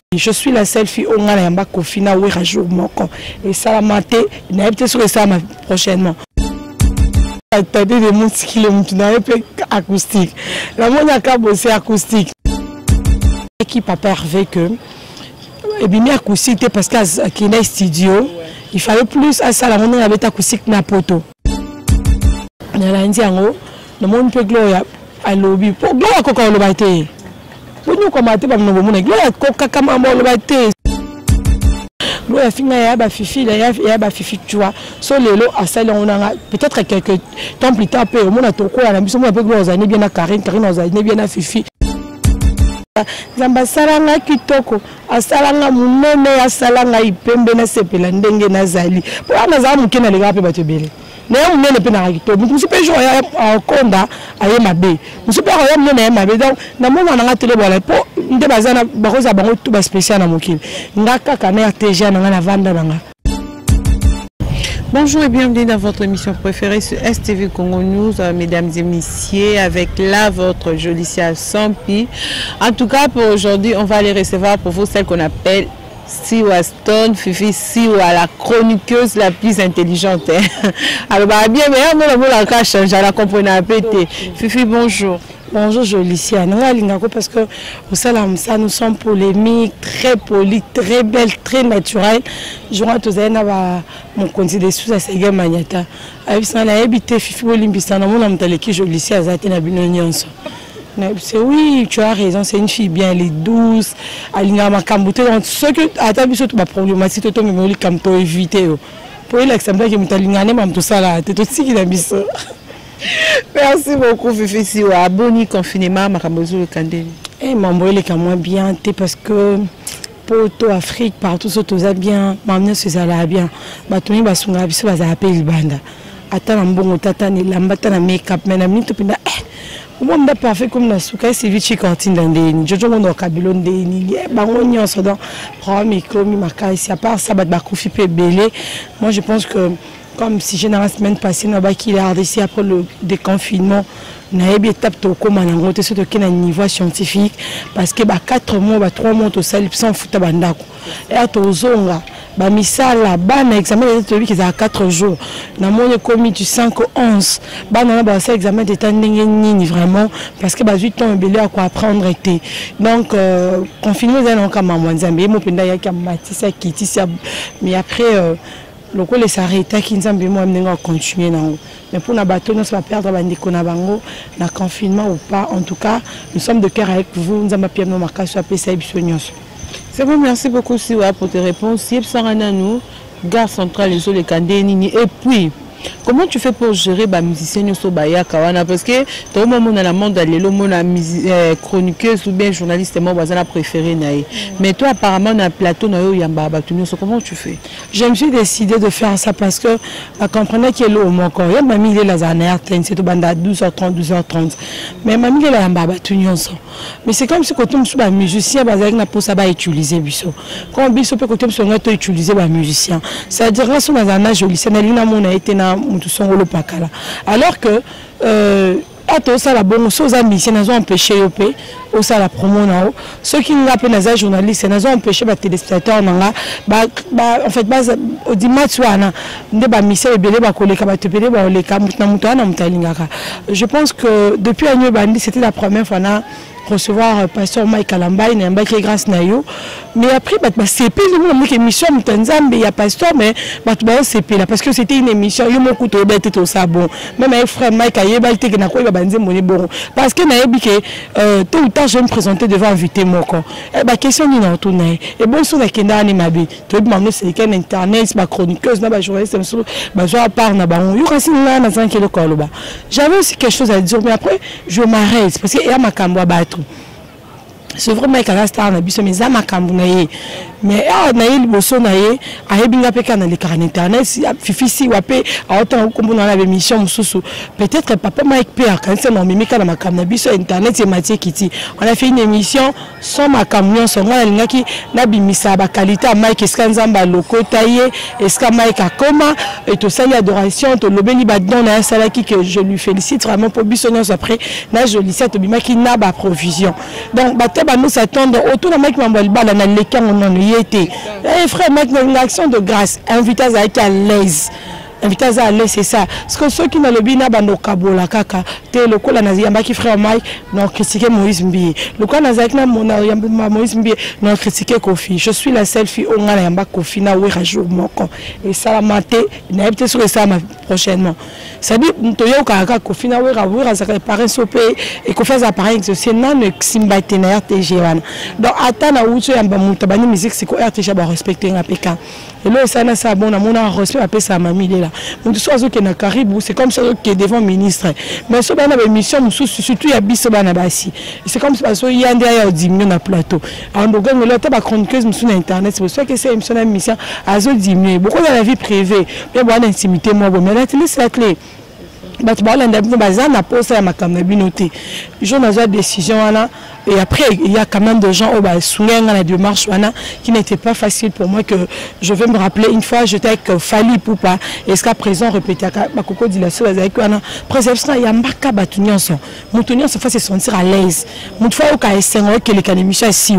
Je suis la seule fille au Ghana yamba kofina oui jour moko et ça la maté n'a peut-être sur ça prochainement. Tête de mon skill n'avait pas acoustique. La monde a qu'à bosser acoustique. L'équipe a pervé que et bien acoustique parce qu'à Kina studio il fallait plus à ça la monde avait acoustique na poto. Na la ndiango le monde peut gloire à lobby pour gloire encore le baité. Nous commenter par nos moments gloire coca kama le baité. Gloire finga ya ba fifi ya ba fifi tu vois so lelo asala on a peut-être quelques temps plus tard pe au monde toko na biso mo pe gloire zani bien na Karine zani bien na fifi. Zamba salanga kitoko asalanga munene asalanga ipembe na sepela ndenge nazali po ana za mukena lega pe batebele na ya munene pe na kitoko musu pe jo ya konda aye mabe musu pe ya munene ya mabe donc na mona na tele bola po nde bazana bakoza bango tout ba spécial na mokili ngaka kana RTG na vanda nanga. Bonjour et bienvenue dans votre émission préférée sur STV Congo News, mesdames et messieurs, avec là votre Jolicia Sampi. En tout cas, pour aujourd'hui, on va aller recevoir pour vous celle qu'on appelle Siwa Stone, Fifi Siwa, la chroniqueuse la plus intelligente. Alors, bah, bien, mais on va la cache, je la comprenais un peu. Fifi, bonjour. Bonjour Jolicia, parce que au salam ça nous sommes polémiques, très polis, très belles, très naturelles. Je vois tous les mon conseil de sous à Sega Magnata. Avec ça la habité Fifi Olimpista na mon amtale qui Jolicia azate na binonyonso. C'est oui, tu as raison, c'est une fille bien, elle est douce, elle a ma camboute dans ce que à ta biso tout ma problématique tout me li comme to éviter. Pour l'exemple que m'talingane mam tout ça là, c'est aussi qui la biso. Merci beaucoup Fifi Siwa. Boni confinement Makamozo le Kandeni. Eh mambo il est quand moi bien parce que poto Afrique partout ça tout ça bien, m'amener ce ça là bien. Batoni basunga biso baza appel banda. Ata mbongo tata ni lambata na make-up mais na minute pinda moi me parfait comme na suka c'est vite cantine ndeni. Jojo ngondo kabilo ndeni. Bango nyonso donc prend micro mi makasi à part ça bat ba kofi pe belé. Moi je pense que comme si j'ai dans la semaine passée, nous avons ici après le déconfinement, nous avons étape de comment on a sur un niveau scientifique parce que 4 mois, 3 mois au salle sans foutre bandako. Et à Tozonga, misala, ban examen de qui a 4 jours. Nous avons commis du 5 au 11. Ban on a examen d'état ni vraiment parce que 8 ans belé à quoi apprendre été. Donc confinement c'est encore maman Zambie, mo penda ya matisa kitisa mais après le coup les s'arrêter qui nous ont amené à continuer mais pour na bateau nous va perdre bandiko na bango na confinement ou pas en tout cas nous sommes de cœur avec vous nous avons pierre nos marquages sur PCA Bisonios. C'est bon, merci beaucoup Siwa pour tes réponses. Yep Sarana nous gare centrale les autres Kandeni et puis comment tu fais pour gérer les musiciens au Baya Kawana parce que tout le monde dans le monde le monde chroniqueuse ou bien journaliste moi voisin préféré naï mais toi apparemment dans le plateau na yo yamba comment tu fais? Je me suis décidé de faire ça parce que je comprenais que l'eau mon corps il m'a mis les années c'est tout banda 12h30 12h30 mais m'a mis les yamba mais c'est comme si quand on est musicien basé na pour ça va utiliser biso quand biso peut côté on a utiliser les musiciens c'est à dire que son azana joli c'est na mon a été na alors que à tout ça la bonne chose à mission nous ont empêché au ça la promo nao ceux qui nous appellent les journalistes nous ont empêché les téléspectateurs en fait au dimanche wana nde ba mission ebele ba koleka ba tepele ba oleka mutna mutana mutalingaka. Je pense que depuis Agneau Bandi c'était la première fois na recevoir pasteur Mike Kalamba il n'a pas grâce na yo mais après c'est plus une émission Mutanzambe il y a pasteur mais c'est là parce que c'était une émission yo mon couteau bête tout ça bon même avec frère Mike Ayeba il était na ko ba banze moni bon parce que na yebi que tout le temps je me présenter devant invité moko ba question ni na tourner et bon sur la kenda ni mabi to demander c'est quel internet ba chroniqueuse na ba journaliste ba jo à part na ba yo kasi na 5 kilo koloba. J'avais aussi quelque chose à dire mais après je m'arrête parce que il y a ma cambo ba c'est vraiment que la star na biso mais za makambu na ye mais na ye liboso na ye ayebinga pe kana le carnet internet Fifi Siwa pe autant comme on a la émission mususu peut-être papa Mike pe quand c'est non mimika na makambu na biso internet et Mathieu Kiti on a fait une émission sans makambu son ngala lingaki na bimisa ba qualité Mike eskanzamba loko taillé eska Mike akoma et tout ça il y a adoration to lobeli ba don na salaki que je lui félicite vraiment pour biso nous après na Jolicia to bimaki na ba provision donc nous s'attendre autour de Mike Mambolbala dans les camps on en y était. Et frère, maintenant une action de grâce, invité à être à l'aise. Invité à l'aise, c'est ça. Parce que ceux qui n'ont le bina bando kabola kaka, t'es le col à qui frère Mike, non critiqué Moïse Mbi. Le col à Moïse Mbi, non critiqué Kofi. Je suis la seule fille au Nayamba Kofi na oué rajour mon con. Et ça la maté, n'a pas sur ça prochainement. Ça dit, nous t'oyons kaka Kofi na oué rajour, ça réparer sopé et qu'on fasse appareil que c'est non le simbaté na RTG wana. Donc attends na oué yamba montabani musique c'est quoi RTG va respecter un PK. Et là ça na ça bon na mon respect après sa mamie là. Mon tout soit qui na Caribou, c'est comme ça qui est devant ministre. Mais ce bana ba mission surtout ya biso bana basi. C'est comme ça so yande ya 10 millions na plateau. En donc on là ta chroniqueuse sur internet, c'est pour ça que c'est une mission à 10 millions. Beaucoup dans la vie privée, mais bon intimité moi bon mais la télé c'est la clé. Je et après il y a quand même des gens la démarche qui n'était pas facile pour moi, que je vais me rappeler une fois j'étais avec Fali Poupa et jusqu'à présent répété ma coco dit la chose avec il y a marqué Batunion son Moutonion se fait se sentir à l'aise mon fois au cas que les canémicha ici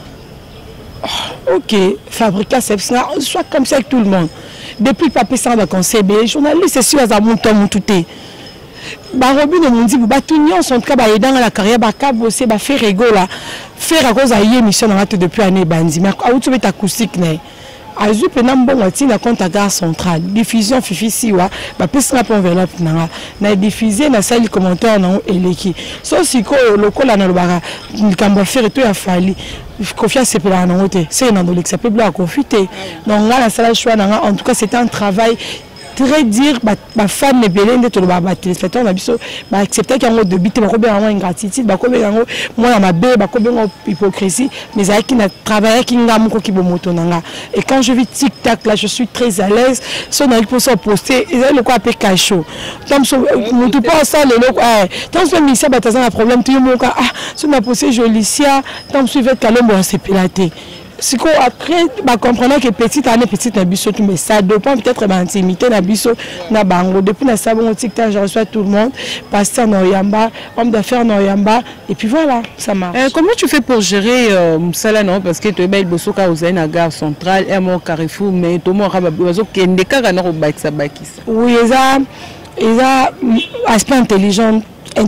ok fabriquer soit comme ça avec tout le monde. Depuis le papier sans le conseil, les journalistes, c'est sûr, ils ont monté mon touté. Barobi de mon dit, Batunion, son cas, dans la carrière, bosser, faire rigoler, faire à cause de l'émission depuis l'année Bandi. Mais à où tu es acoustique, Azu penam bon wati na compte à gare centrale diffusion fifi siwa ba pesa na enveloppe na diffuser na salle commentaire na eleki so siko lokola na lobara kamba faire to ya fali confiance c'est pour na ngote c'est na dolek ça peut bla confiter donc là la salle choix na en tout cas c'était un travail très dire ma femme est belle de tout le baba téléspectateur na biso ba accepter qu'il y a de bite ba ko bien ingratitude ba ko bien moi ma bé ba ko bien hypocrisie mais avec qui na travailler qui nga moko ki bomoto nanga et quand je vis TikTok là je suis très à l'aise so na pour ça poster ils le quoi appeler cacho comme so mutu pas ça le tant ce ministère ba taza un problème tout le monde so na poster Jolicia tant suivre Kalombo c'est pilaté. Si après, bah comprenez que petite année, petite nabiso, mais ça dépend peut-être de l'intimité nabiso, na bango. Depuis la sabon TikTok, je reçois tout le monde, pasteur Noyamba, homme d'affaires Noyamba, et puis voilà, ça marche. Comment tu fais pour gérer Moussala, non? Parce que tu es belle, Bosoka, vous avez une gare centrale, et mon Carrefour, mais tout le monde a besoin qu'il y ait des ça. Oui, ils ont aspect intelligence,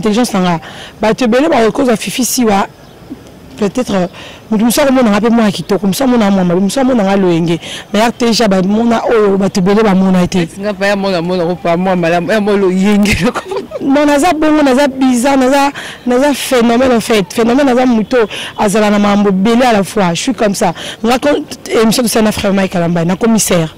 bah tu es belle, bah cause de Fifi Siwa. Peut-être nous sommes un peu moins qui comme ça mon amour nous sommes un loenge mais déjà bah mon oh bah tu belé bah mon été pas mon pas moi madame mon yenge non naza bon naza bizarre naza phénomène en fait phénomène naza muto azala na mambo belé à la fois je suis comme ça moi quand émission de Sana frère Mike Kalamba na commissaire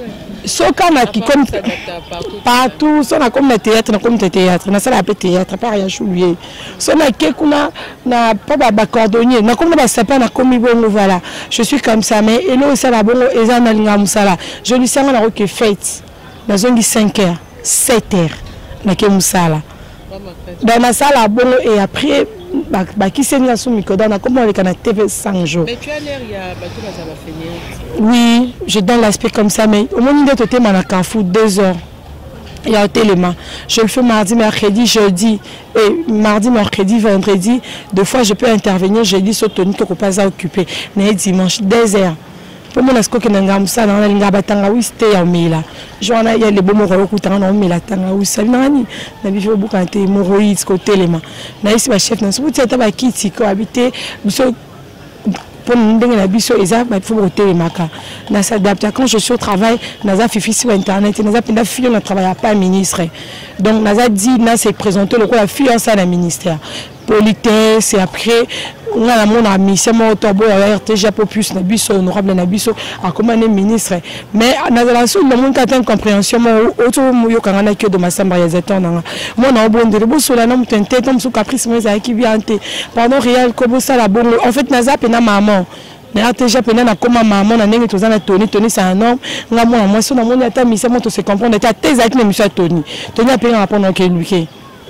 Soka qui comme partout, ça comme le théâtre, comme le théâtre, na ça la théâtre, pas rien choulier. Ça na kekuna na pas ba cordonnier, na comme na sapin na comme bon voilà. Je suis comme ça mais et là ça la bon et ça na linga musala. Je lui sens na que fête. Na zone 5h, 7h na ke musala. Dans ma salle à bon et après qui s'est mis à son micro dans comment on est TV 5 jours. Mais tu as l'air il y a bateau ça va finir. Oui, je donne l'aspect comme ça mais au moment de te à Carrefour 2 heures. Il y a un téléma. Je le fais mardi, mercredi, jeudi et mardi, mercredi, vendredi. 2 fois je peux intervenir jeudi sur Tony que pas à occuper. Mais dimanche 2 heures. Pour moi, ce que nous avons ça dans les gabatanga oui c'était en mila. Je vois il y a les bons mots qui sont en mila tanga oui ça nani. Na bi faut beaucoup ante hémorroïdes côté les mains. Na ici ma chef na souti ata ba kiti ko habiter biso pour ndenge na biso eza ba faut côté les maka. Na s'adapter quand je suis au travail, naza fifi sur internet, naza pinda fille na travaille pas ministre. Donc naza dit na se présenter le quoi la fiance à la ministère. Politesse et après on a mon ami c'est mon tobo RTG Popus na biso honorable na biso a comme un ministre mais na la seule le monde qui a une compréhension autour moyo kangana que de ma samba ya zetona moi na bon de boso la nom tente tom sou caprice mais za qui vient pardon réel comme ça la bon en fait na zape na maman na RTG pena na comme maman na ndenge tozana Tony c'est un homme nga moi so na mon ata mission to se comprendre ta tes avec na mission Tony a pena répondre que lui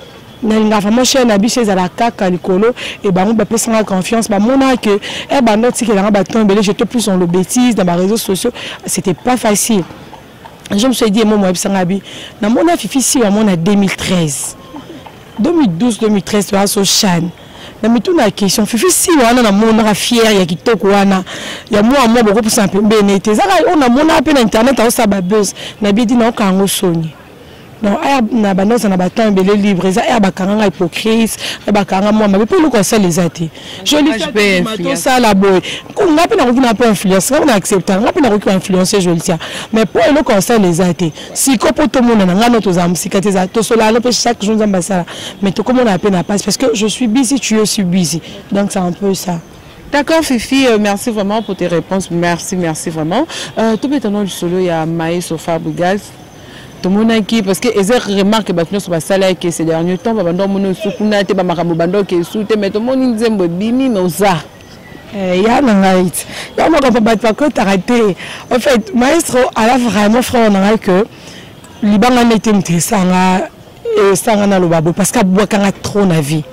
na vraiment cher na biche za la kaka likolo et ba on ba pesa na confiance ba mona que e ba noti que la ba tombé j'étais plus dans le bêtise dans les réseaux sociaux c'était pas facile. Je me suis dit moi web sangabi na mona fifi si wa mona 2013 2012 2013 wa so chan na mitu na question fifi si wana na mona fier ya kitoko wana ya moi beaucoup pour ça pembene te zaka on a mona pe na internet a ça ba buzz na bidi na okango soni non na banoza na baton belé libre za ya bakanga hypocrite ya bakanga moi mais pour le conseil les athées je lui fais tout ça la boy ko ngapi na ko na pas influence on accepter ngapi na ko influencer je le tiens mais pour le conseil les athées si ko poto mona na ngano to za musikate za to sola pe chaque jour za ça mais to comment on appelle na passe parce que je suis busy tu es busy donc c'est un peu ça. D'accord Fifi, merci vraiment pour tes réponses, merci vraiment. Tout maintenant du solo il y a Maïs Sofa Bougal. Tout le monde qui parce que les remarques que nous sommes salaires que ces derniers temps bah bando mono sukuna te ba makambo bando ke soute mais tout le monde nzembo bimi noza ya nangait ya mo ko ba pas que t'arrêter en fait maestro à la vraiment frère on que libanga n'était mtesanga et sanga na lobabo parce que boakanga trop na vie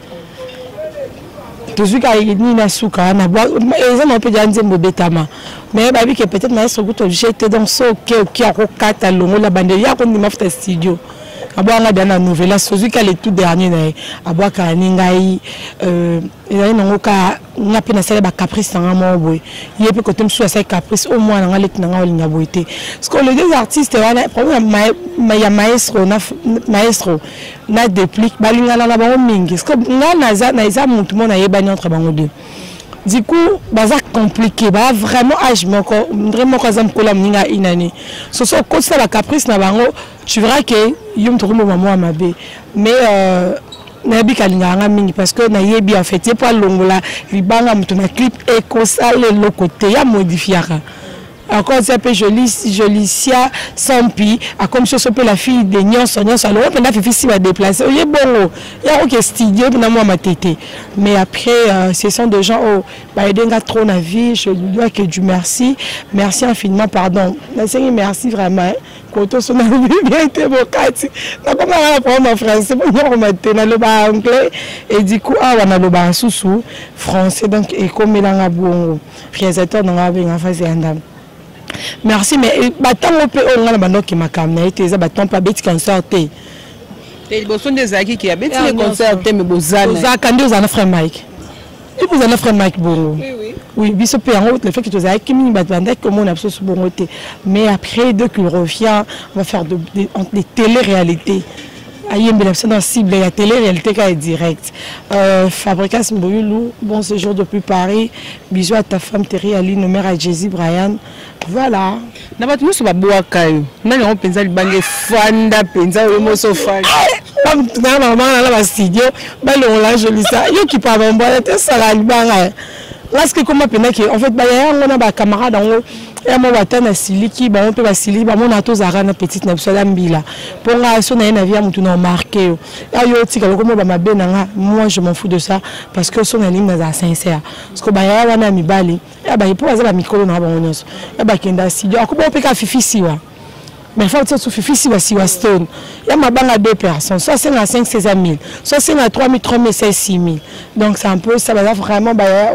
toujours quand il ni na suka na bois ils ont un peu d'anzembo betama mais babi que peut-être maestro goto j'étais dans ce qui a rokata longo la bande ya ko ni mafuta studio abwanga dana nouvelle sozuki le tout dernier na abwaka ningai et na ngoka ngapi na sala ba caprice na moboy yepe ko temsu sa caprice au moins na ngale na ngalinga boité parce que les deux artistes wana problème ya maestro na déplique balinga na ba mingi parce que ngana na isa mutu mona yebani entre bango deux. Du coup, c'est compliqué, vraiment vraiment quand ça me colle à inani. Ce sont comme ça la caprice na bango, tu verras que yom trouve maman ma bé. Mais nabi kalinga mingi parce que na yebi en fait, c'est pas longola, libanga mutuna clip et comme ça le côté ya modifiera. Encore c'est un peu Jolicia Sampi a comme ça peut la fille de Nyonso alors on a fait si va déplacer il est bon il y a aucun studio pour moi ma tété mais après ce sont des gens oh bah denga trop na vie je lui dois que du merci infiniment pardon merci vraiment quand on a bien été bokati na comme on apprend en français pour moi matin na le ba anglais et du coup ah on a le ba sous français donc et comme il en a bon réalisateur dans la en face andam. Merci, mais on peut on a bando qui m'a camé, tu es bâton pas bête concert. Les bosons des acquis qui habitent les concerts, mais bozana. Vous avez un frère Mike. Et vous avez un frère Mike bon. Oui. Oui, bisous en route le fait que tu as qui mini batbandé comme on a absolument bon côté. Mais après dès qu'il revient, on va faire des télé-réalités. Aïe, mais la cible la télé-réalité qui est directe. Fabricas Mboulou, bon séjour depuis Paris. Bisous à ta femme Terry Aline, mère à Jésus Brian. Voilà. Na batu musu baboa kayo. Nani on penza libange fanda penza wemo so fan. Na maman na ba studio, ba le la joli ça. Yo qui parle bon, te sala libanga. Lorsque comment pena que en fait ba ya on a ba camarade en haut. Et moi batana siliki ba on peut ba siliki ba mon ato zara na petite na biso mbila. Pour nga so na vie mutu na marqué. Ya yo tika comme ba mabe na moi je m'en fous de ça parce que son anime na sincère. Parce que ba ya wana mibali. Ya ba ipo za ba mikolo na ba onyoso. Ya ba kenda studio akubo pe ka fifi siwa. Mais il faut que tu fasses si Stone. Il y a ma banque à 2 personnes. Soit c'est à 5 16 000, soit c'est à 3 000, 3 000, 6 000. Donc c'est un peu ça. Vraiment,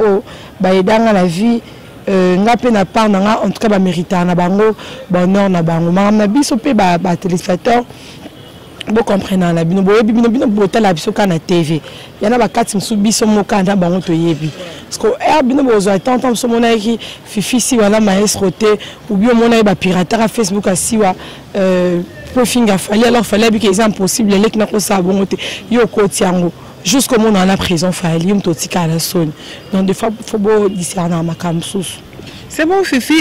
dans la vie, n'a pas en tout cas, mériter un bango, bonheur, na bango. Ma biso pe téléspectateur. Vous comprenez la bino botel la biso kana TV. Il y en a 4 biso moka na bango to yebi. Parce que bino bozo attendre so mona ki fifi si wala maestro te ou bien mona ba pirater à Facebook asiwa profing a fallu alors fallait que c'est impossible les na ko sa bongo te yo ko tiango jusqu'au moment en la prison fallait yum to tika la sonne. Donc des fois faut beau discerner makam sous. C'est bon Fifi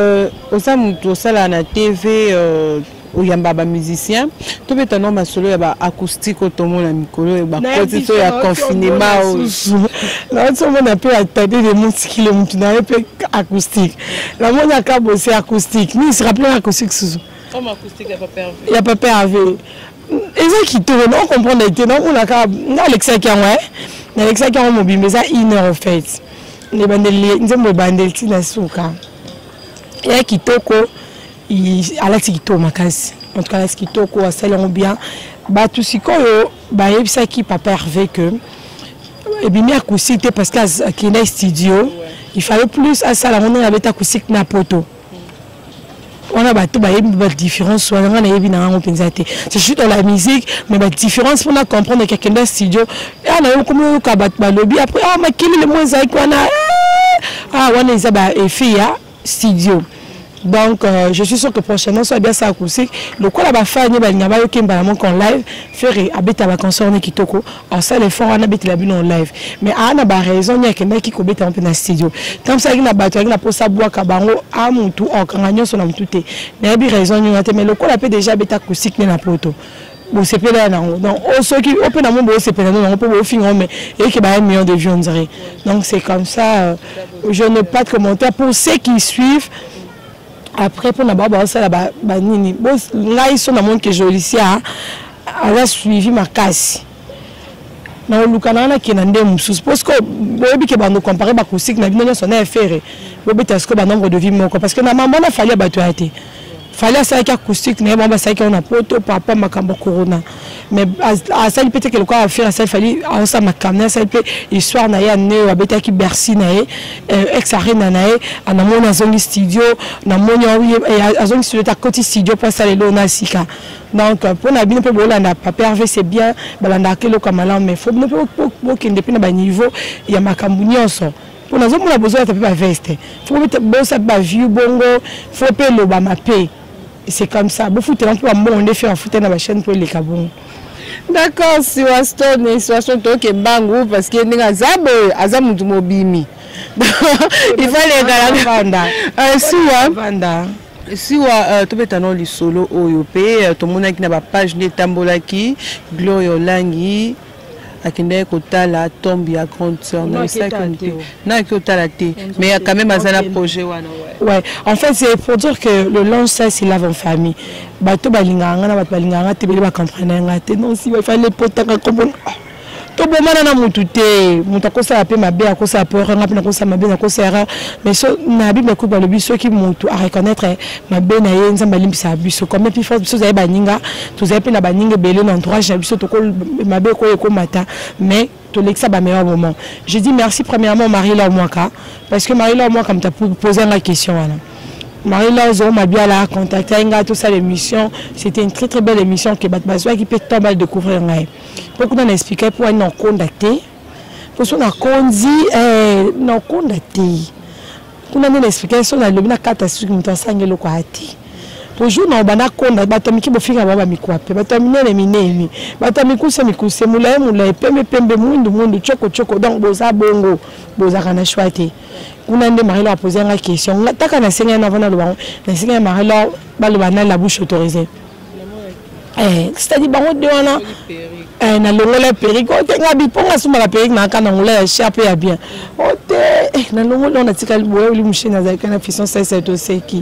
au sala na TV ou yamba ba musicien to betano masolo ya ba acoustique otomo na mikolo ba côté to ya confinement là on va un peu attendre des musiques le mutu na peu acoustique la monde a ka bosser acoustique ni se rappeler acoustique sous comme acoustique ya pas pervé ya pas pervé et ça qui tourne on comprend été non on a ka Alexa qui ouais Alexa qui on mobile mais ça 1 heure en fait les bandeli nzembo bandeli tina suka et qui toko Alex Kito makasi en tout cas Alex Kito ko salon bien ba tout si ko ba yebisa ki papa Hervé que et bien acoustique parce que qui est studio il fallait plus à ça la on avait acoustique na poto on a une différence, c'est juste dans la musique, mais la différence pour comprendre quelqu'un dans le studio. On a comme un lobby après, mais quel est le moins on a fait studio. Donc, je suis sûr que prochainement, soit bien ça acoustique. Le quoi la fin, il y a un live, faire habiter à la concert qui toko. Alors ça, les fois on habite la bune en live. Mais on a raison, il y a quelqu'un qui habite en plein studio. Comme ça, il y a battu, il y a pour ça boire cabaret, à mon tour, en canyon, son am tout. Mais il y a raison, mais le quoi la peut déjà habiter acoustique dans la poto. Bon, c'est pas là, non. Donc, ceux qui ont un moment, c'est pas là, on peut finir, mais et qui va un million de vues, on dirait. Donc, c'est comme ça. Je n'ai pas de commentaires pour ceux qui suivent. Après, pour n'avoir ça là-bas, là, ils sont dans le monde que je ici, elle a suivi ma casse. Dans le Canada, qui est dans des mousses, parce que nous comparer à l'acoustique, nous avons son affaire. Nous avons un nombre de vies, parce que normalement, il fallait battre. Il fallait ça avec acoustique, mais bon, ça qu'on a poto papa makambo corona. Mais à ça il peut que le quoi faire ça il fallait à ça makamna ça peut histoire na ya né abeta ki Bercy na ex arena na ana mona zongi studio na mona azongi studio ta côté studio pour ça les lona sika. Donc pour na bien peu bolanda papa Hervé c'est bien balanda ke le kamala mais faut ne pas qu'il depuis na niveau il y a makambo nyonso. Pour nous on a besoin de pas veste. Faut mettre bon ça ba vieux bongo, faut payer le ba mapé. C'est comme ça. Beaucoup de gens on fait un foot dans la chaîne pour les cabons. D'accord, si on a situation qui est bangou parce que nous avons azam mobimi. Il fallait vendre. Si tu peux t'annoncer le solo OYOP, tout le monde qui n'a pas page de Tambolaki, Gloria Olangi. Akende kota la tombe ya grande sœur na ça que na kota la té mais il y a quand même un projet ouais en fait c'est pour dire que le linge ça c'est lave en famille bato balinganga na bato balinganga te bele ba comprendre ngate non si il fallait potaka comme to bomana na mutu te mutu akosa pe mabe akosa pe ranga pe akosa mabe akosa ra mais so na bi meko ba le biso ki mutu a reconnaître mabe na ye nzamba limbisa biso comme puis force biso za baninga to za pe na baninga bele na entourage na biso to ko mabe ko mata mais to lexa ba meilleur moment. Je dis merci premièrement Marie-Laure Mwaka parce que Marie-Laure Mwaka me t'a posé la question là. Marie-Laure m'a bien là contacté tout ça l'émission, c'était une très belle émission que Batbazoua qui peut tomber découvrir là. Beaucoup d'en expliquer pour nous contacter. Pour ça on a dit non contacter. Pour nous expliquer sur la lobby na catastrophe qui nous sangé le kwati. Pour jour na bana konda batomiki bofika baba mikwape batomine le minemi batomikusa mikuse mulaye pembe mundu choko donc boza bongo boza kana chwate. Kuna nde Marie-Laure a posé une question. Taka na senga na vana lobango. Na senga Marie-Laure balobana la bouche autorisée. C'est-à-dire bango de wana na longola perique. O tenga biponga suma la perique na kana ngola ya chape ya bien. O te na longola on a tika boye li mushina za kana fison 67 oseki.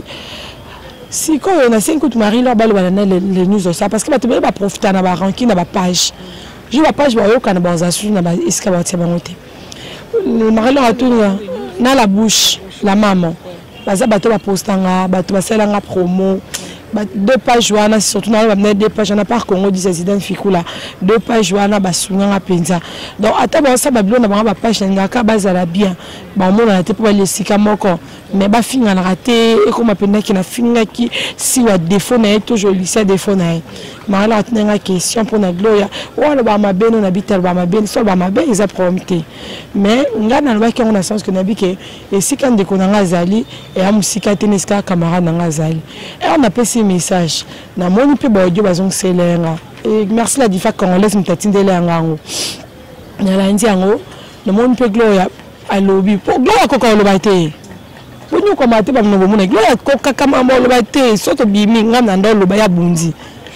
Si quand on a 5 coups Marie-Laure balobana les news ça parce que ba te ba profiter na ba ranking na ba page. Je ba page ba yo kana banzasu na ba iska ba tia bangote. Marie-Laure a tout na la bouche la maman baza bato ba postanga bato basalanga promo deux pages wana surtout na ba deux pages na par Congo dit Zidane Fikula deux pages wana basunga penza donc ata ba sa ba bilona ba page ngaka bazala bien ba mona te pour les sika moko mais ba finga na raté et comme apenda ki na finga ki si wa défaut na toujours lycée défaut na mala atnanga question pour na Gloria wala ba mabeno na bitel ba mabeno so ba mabe ils a prompté mais ngana na ba ki on a sens que na bi ke et si quand de konanga zali et a musika teneska camarade na zali et on a passé message na moni pe ba audio bazong selenga et merci la difa congolaise mutatindele ngango na la ndiango na moni pe Gloria alobi pour Gloria ko ko lo baité pour nous commenter ba no bomona Gloria ko kama mo lo baité soto bimi ngana ndo lo ba ya bundi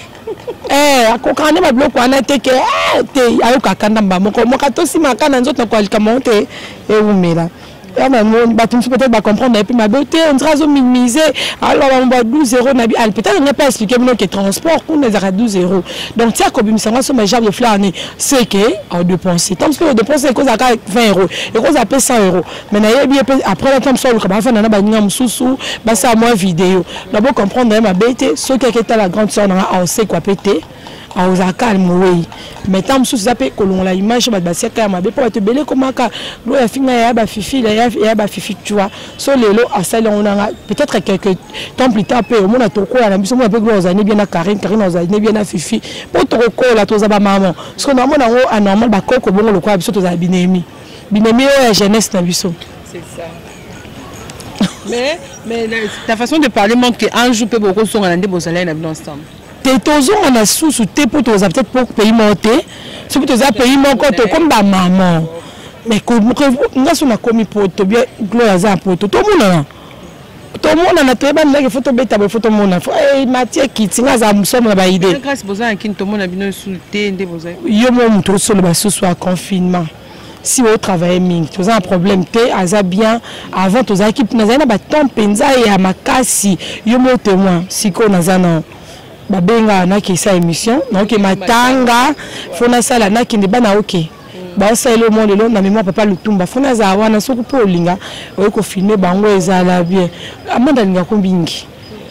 akokane ba bloko ana teke te ayo kakanda mbamoko mokato simakana nzoto ko alikamonte e umela. Peut-être va comprendre et puis ma beauté on sera minimiser alors on va 12 € nabi peut-être on n'a pas expliqué maintenant que transport on est à 12 €. Donc tiens comme ça va sur ma jambe de flâner c'est que on dépenser tant que on dépense cause à 20 € et cause à 100 €. Mais après le temps sur le cabane na ba nyam susu ba ça moi vidéo d'abord comprendre ma beauté ce qui est la grande sœur on sait quoi péter aoza calme oui mais tant sous ça peut kolongola image ba basiaka ya mabe pour te belé comment ka lo ya finga ya ba fifi ya ba fifi tu vois so lelo asala on a peut-être quelques temps plus tard peut on a to ko na biso mo pe gros ani bien na Karine ozani bien na fifi pour to ko la to za ba maman parce que normalement ngo anormal ba koko bongo lo ko biso to za binemi ya jeunesse na biso c'est ça. Mais ta façon de parler montre qu'un jour peut beaucoup sont en andé bon salaire ensemble. Toujours on a sous pour peut-être pour pays monter, c'est pour pays monter comme ma maman. Mais comme nous sommes commis pour te bien gloire à pour tout le monde a très bonne photo bêta photo mon eh Mathieu qui tient à nous sommes la idée. Grâce besoin qui tout le monde a bien insulté ndé besoin. Yo mon trop sur le soit confinement. Si vous travaillez tu as un problème te bien avant tes équipes na ba temps penza ya makasi yo mo témoin siko na zana ba benga na ki sa émission donc matanga fona sala na ki ndibana OK ba sa le monde le na mémoire papa lutumba fona za wana soko po linga o ko filmer bango ezala bien amanda linga ko bingi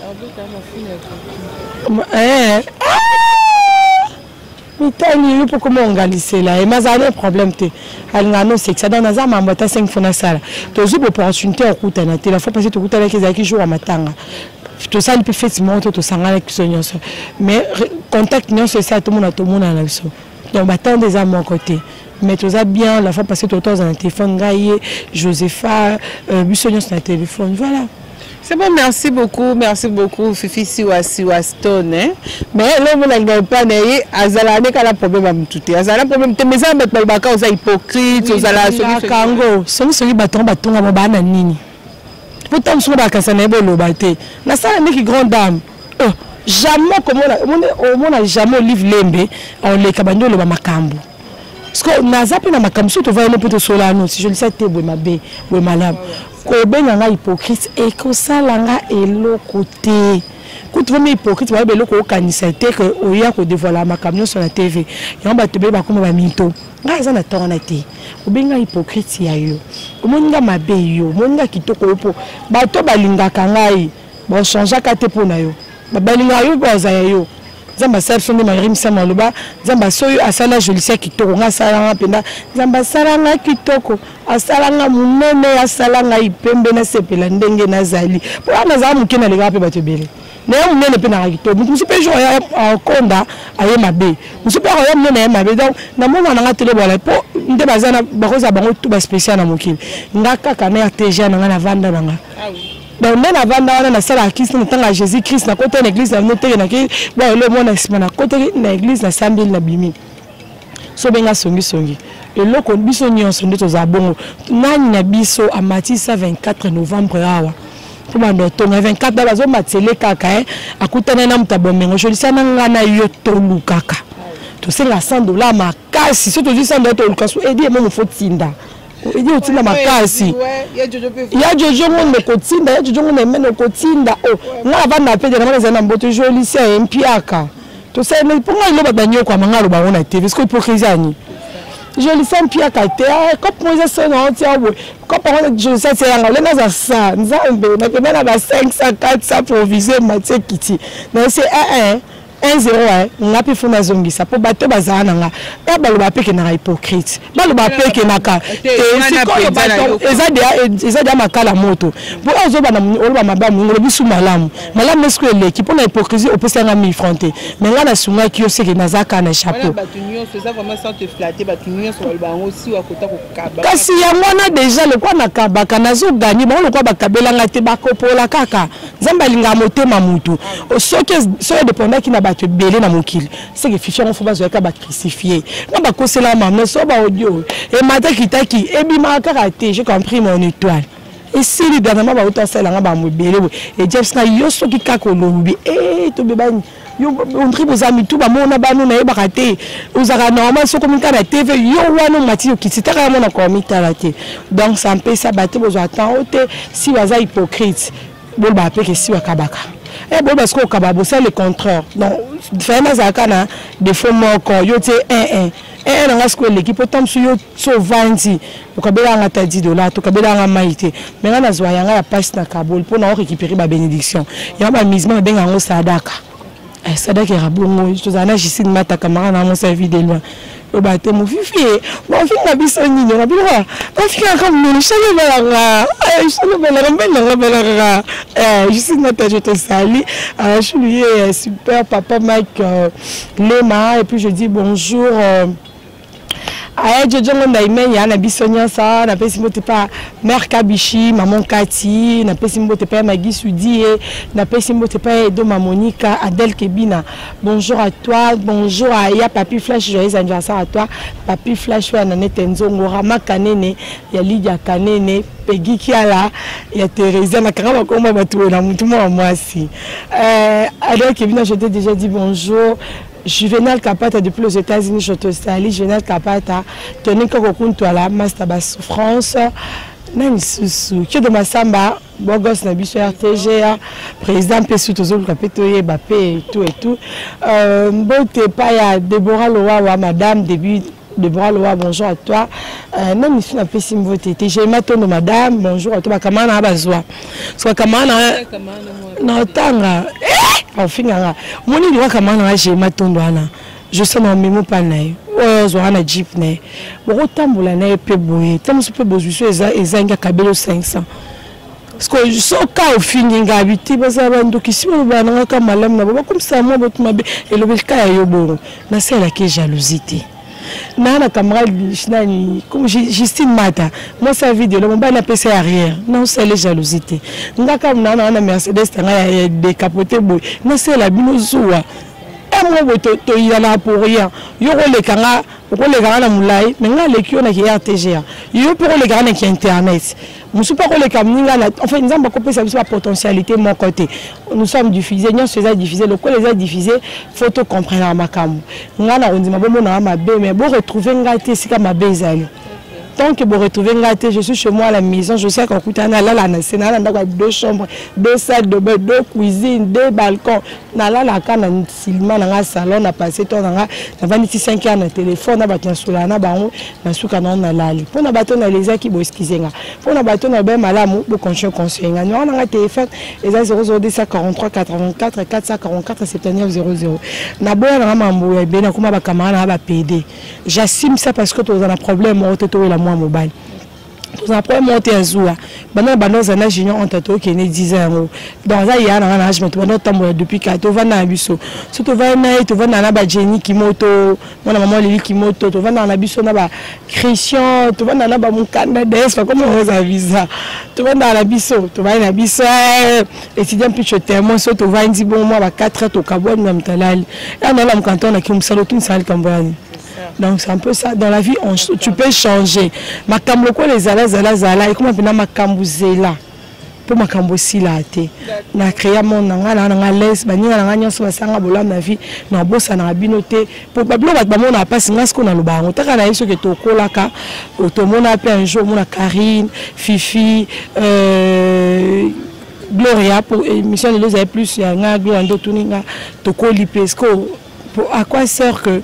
Mitani pour comment on galisse là et mais ça a un problème te alingano c'est que ça donne azama ambata 5 fois na sala toujours opportunité à kuta na te la fois passer to kuta avec les jour à matanga tout ça il peut effectivement to sanga avec sonyoso mais contact non c'est ça tout le monde na biso donc battant des à mon côté mais tout ça bien la fois passer tout temps dans le téléphone gaillé Josepha bisognos sur le téléphone voilà. C'est bon, merci beaucoup, Fifi Siwa Stone. Hein? Mais là, vous n'avez pas dit, Azala n'est qu'à problème à m'touter. Azala problème, mais ça met pas le bac aux hypocrites, aux ala Kango. Celui bâton à mon bananini. Pourtant, je suis pas cassé n'est pas le bâté. La salle n'est que grande dame. Jamais comme on a jamais livre lembe, on les cabano le makambo. Parce que nazapi na makambo surtout va le peut solano si je le sais te mabe bo malab ko benga hypocrite et ko salanga eloko te ko trouver hypocrite ba beloko kanisa te que oya ko dévoiler makambo sur la TV yamba te be ba comme ba minto nga za na tona te ko benga hypocrite ya yo ko moninga mabe yo moninga kitoko po ba to balinga kangai ba changer ka te pona yo ba balinga yo ba za yo Zamba selfie Marim Samaloba, Zamba soyo asala jolisia kitoko nga salanga penda, Zamba salanga kitoko, asalanga munene asalanga ipembe na sepela ndenge na zali. Pour na za muke na lega pe batebele. Na munene pe na kitoko, musu pe jo ya konda aye mabe. Musu pe ya munene ya mabe donc na mona na tele bola po nde bazana bakoza bango tout ba spécial na mokili. Ngaka kana ya teja na na vanda na nga. Ah oui. Donc on a vendu na sala Christ na tanga Jésus Christ na côté l'église na noté na ki bon le monde na côté na église na sambil na bimi so benga songi et le kon biso nyonso ndeto za bongo nani na biso a matisa 24 novembre awa pour bando tonga 24 ba zo matele kaka akutana na mutabomengo jolisa na ngana yo tolu kaka to c'est la $100 makasi so to dit $100 to lukasu edi mo faut tinda il y a aussi la makasi. Il y a des gens qui kotinda, il y a des gens qui kotinda. Oh, na vana pe de na zana mboto joli si a mpiaka. To sai mais pour moi il ba banyo kwa mangalo ba ona TV parce que hypocrisie ni. Joli si mpiaka te, ko poza so na tia bo. Ko pa joli si tia ngalo na za sa, nzambe na ke na ba 500 400 proviser matie kiti. Na c'est 1-0 nga pe funa zongisa po bato bazana nga ya baloba peke na hypocrite baloba peke na ka sikoyo bato ezadi makala moto po ozoba na oloba mabamu ngolo bisu malamu nesko eleki po na hypocrisie opesa nga mi fronté mais nga na sunga ki yo seke nazaka na chapeau bato nyonso ça vraiment sans te flatter bato nyonso baloba aussi wakota ko kaba kasi ya mwana déjà le kwa na kabaka nazo gagner ba le kwa bakabela nga te bakopola kaka nzamba linga motema mutu soki dépendant ki na bato belé na mokili c'est que fichier on faut bazo ka ba crucifier na ba kosela maman so ba audio et mata kitaki e bima karaté j'ai compris mon étoile et si les dernièrement ba utosela nga ba mobelé et James na yo soki kako lombi et to beba yo on tripe aux amis tout ba mona ba na e ba raté ozaka normal so comme ka na TV yo wana mati yo kititaka mona ko mitalate donc ça me ça baté besoin attendre si baza hypocrite bon ba pe que si wakabaka et bon parce que kababo c'est le contraire donc vraiment ça kana des fois moko yo te 1 nga sko l'équipe autant sur yo so 20 okabela nga ta $10 to kabela nga maite mais nga nazwa yanga ya passe na kabol pour na récupérer ba bénédiction ya ba misement benga ngo sadaka Ça doit être bon. Je suis ici de ma camarade dans mon service de loin. Le bâtiment, mon fifi, mon fils n'a pas sonné, mon fils a comme nous, je suis je te salue. Je suis super papa Mike Lema, et puis je dis bonjour. Je dis ça, mère Kabichi, maman Kati, Magui Soudi, Doma Monica, Adèle Kebina. Bonjour à toi, bonjour à Ya Papi Flash, joyeux anniversaire à toi. Papi Flash, Tenzo, Rama Kanene, ya Lydia Kanene, Peggy Kiala, ya Teresa, Nakarama Koma Batou, tout le monde moi aussi. Adèle Kebina, je t'ai déjà dit bonjour. Juvenal Kapata depuis les États-Unis, je te salue. Juvenal Kapata, tenez que vous toi là, master bas souffrance. Nani Soussou, qui de ma samba, Bogos Nabiso RTG, président Pessou Tozo Kapetoye, Bappé et tout et tout. Bon, t'es pas ya Déborah Loa, madame, début. Déborah Loa, bonjour à toi. Non, mais je suis un peu simvoté. J'ai ma tonne de madame, bonjour à toi. Comment on a besoin? Soit comment on a. Non, tanga. Enfin, mon idée, comment on a j'ai ma tonne de ana. Je suis dans mes mots pas naïs. Oh, je suis jeep naïs. Bon, autant pour la naïs peu bouée. Tant que je peux bosser, et zanga cabello 500. Parce que je suis au cas où fini d'habiter, parce que si on va dans un malade, comme ça, moi, votre mabé, et le cas est au bon. C'est la jalousie. Nana camarade comme Justine Mata moi sa vidéo mon ba na PC arrière non c'est les jalousies nga comme nana na Mercedes tanga décapoté boy non c'est la bino zuwa moi to yala pour rien yo le kanga ko le kanga na mulai mais nga le kio na ki RTGA yo pour le kanga na internet nous sommes pas les caméras enfin nous avons coupé sa potentialité mon côté nous sommes diffusés nous sommes diffusés le quoi les a diffusés photo comprendre ma cam ngana on dit ma bon na ma bé mais bon retrouver ngate c'est comme ma bézali tant que vous retrouvez ngate je suis chez moi à la maison je sais qu'on coûte là la c'est là dans deux chambres deux salles de bain deux cuisines deux balcons na là la kana silma na salon na passé ton na 25 ans na téléphone na batien sula na bango na suka na lali pour na bato na les qui bo excusenga pour na bato na ben malamu bo conscient conseil nga na nga téléphone et 00 43 84 444 79 00 na boya na mambo ya bena kuma ba kamana ba PD j'assume ça parce que tu as un problème au toto la moi mobile tu as problème monter à Zoua bana zana junior on tato qui est 10 ans donc ça il y a un âge mais tu vas tomber depuis 4 tu vas na biso si tu vas na ba Jenny Kimoto mon maman Lili Kimoto tu vas na biso na ba Christian tu vas na ba mon Canada comment on va visa tu vas na biso tu vas na biso étudiant puis tu témoin so tu vas dire bon moi ba 4 ans au Kabouane na mtalali là on a mon canton na qui me salo tout ça Cambouane. Donc c'est un peu ça dans la vie tu peux changer ma cambo les zala et comment on ma cambo zela pour ma cambo si la té na créer mon na laisse bani na nyonso basanga bola na vie na bossa na binoté pour bablo ba mon na passe ngas ko na lobango taka na yeso ke to kolaka otomona pe un jour mon Karine Fifi Gloria pour émission de les plus ya nga Gloria ndo tuninga to kolipesco pour à quoi sert que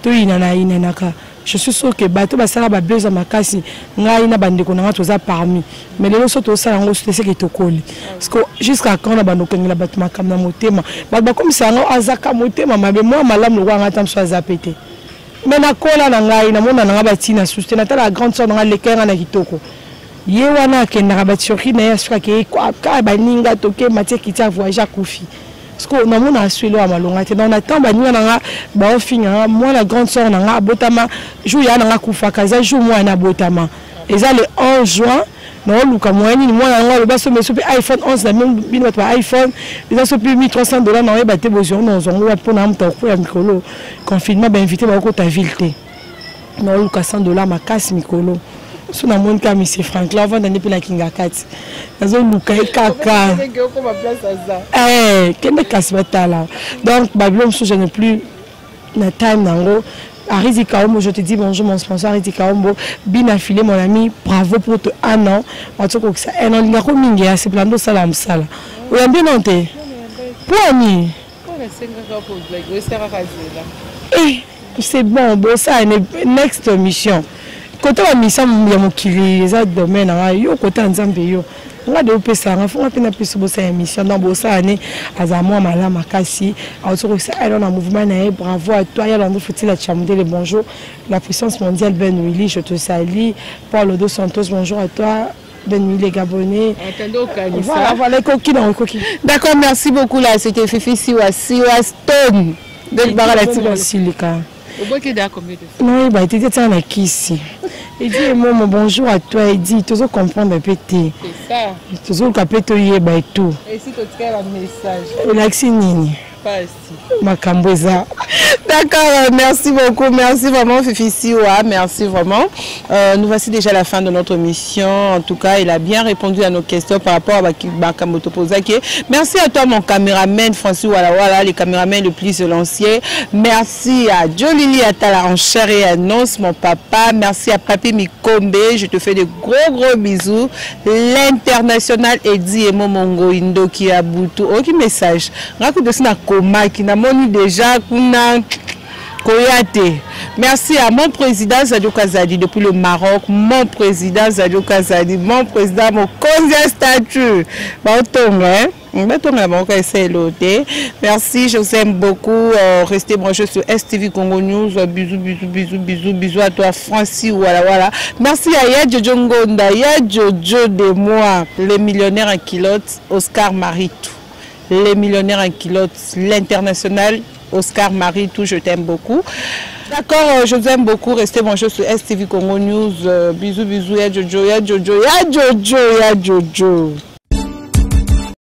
je suis sûr que bateau basala ba besoin makasi ngai na bandeko na toza parmi mais les autres to sala ngo c'est que to koli parce que jusqu'à quand na bandeko ngila bato makam na motema ba comme ça ngo azaka motema mabe moi malamu ngo ngata mso azapete mais na kola na ngai na mona na batina souste na la grande sœur na lekera na kitoko ye wana ke na batioki na ya suka ke ka baninga toke matie kitia voyage kufi. Parce que nous avons suivi à Malonga. On attend moi la grande soeur na botama jour ya na kufa kaza jour moi na botama. Et ça le 11 juin non luka moi ni moi na le baso mais iPhone 11 la même bino iPhone ils ont plus $1300 na ba te besoin non zongo pour na mto ko ya mikolo confinement ba invité ba ko ta ville non luka $100 ma casse mikolo. Si on a mon cas, M. Franklin, avant d'aller pour la Kinga 4, nous avons Luka et Kaka. Quel est le là? Donc, Babylone, je n'ai plus de time. Aridi Kaombo, je te dis bonjour, mon sponsor Aridi Kaombo. Bien affilé, mon ami, bravo pour tout un an. En tout cas, ça un an, il a commis, c'est plein de salam sala. Vous avez bien noté? Pour ami. C'est bon, bon, ça, next mission. côté la mission ya mokili eza domaine na yo côté nzambe yo nga de opesa nga fo pena peso bosa émission dans bosa année azamwa mala makasi autour ça elle on a mouvement na bravo à toi ya l'endroit faut-il la chamder le bonjour la puissance mondiale Ben Willy je te salue Paul Dos Santos bonjour à toi Ben Willy Gabonais voilà coquille dans coquille. D'accord, merci beaucoup là, c'était Fifi Siwa Stone de Barala Silika. Au bout qu'il y a combien de fois? Non, il était tiens la ici. Il dit mon bonjour à toi, il dit tu dois comprendre un peu c'est ça. Tu dois capter tout y est tout. Et si tu as un message. Relaxi nini. Pas ici. Makamboza. D'accord, merci beaucoup, merci vraiment Fifi Siwa, merci vraiment. Nous voici déjà à la fin de notre mission. En tout cas, il a bien répondu à nos questions par rapport à Bakamoto Pozake. Merci à toi mon caméraman François Wala, les caméramans le plus lancier. Merci à Jolili Atala en chair et annonce, mon papa. Merci à Papi Mikombe, je te fais de gros bisous. L'international Eddie Emo Mongo Indo qui a boutou. Aucun message. Raconte de na coma qui n'a moni déjà kuna Koyate. Merci à mon président Zadio Kazadi depuis le Maroc, mon président Zadio Kazadi, mon président mon conseiller statut. Merci, je vous aime beaucoup. Restez branchés sur STV Congo News. Bisous à toi, Francis. Voilà. Merci à Yadjo Ngonda, Yadjo de moi, les millionnaires en kilote, Oscar Maritou. Les millionnaires en kilote, l'international. Oscar Maritou, je t'aime beaucoup. D'accord, je vous aime beaucoup. Restez branchés sur STV Congo News. Bisous, Yadjo.